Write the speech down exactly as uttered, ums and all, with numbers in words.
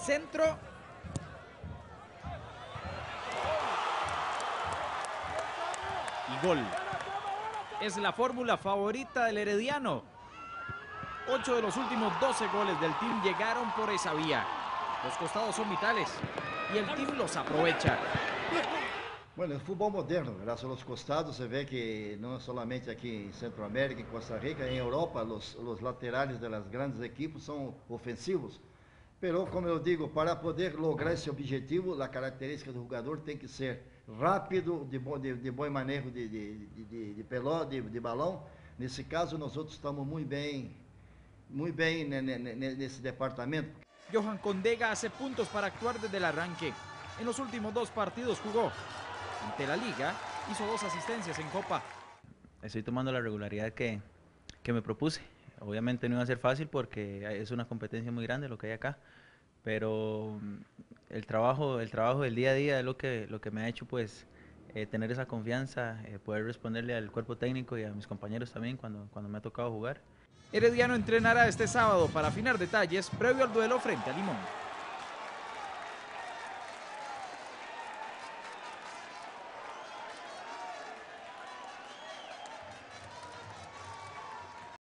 centro. Y gol. Es la fórmula favorita del Herediano. Ocho de los últimos doce goles del team llegaron por esa vía. Los costados son vitales y el team los aprovecha. Bueno, el fútbol moderno, gracias a los costados, se ve que no solamente aquí en Centroamérica, en Costa Rica, en Europa, los, los laterales de los grandes equipos son ofensivos. Pero, como eu digo, para poder lograr esse objetivo, a característica do jogador tem que ser rápido, de bom, de, de bom manejo de, de, de, de pelota, de, de balão. Nesse caso, nós outros estamos muito bem, muito bem nesse departamento. Johan Condega hace puntos para actuar desde el arranque. En los últimos dos partidos jugó. Ante la Liga, hizo dos asistencias en Copa. Estoy tomando la regularidad que, que me propuse. Obviamente no iba a ser fácil porque es una competencia muy grande lo que hay acá, pero el trabajo, el trabajo del día a día es lo que, lo que me ha hecho pues eh, tener esa confianza, eh, poder responderle al cuerpo técnico y a mis compañeros también cuando, cuando me ha tocado jugar. Herediano entrenará este sábado para afinar detalles previo al duelo frente a Limón.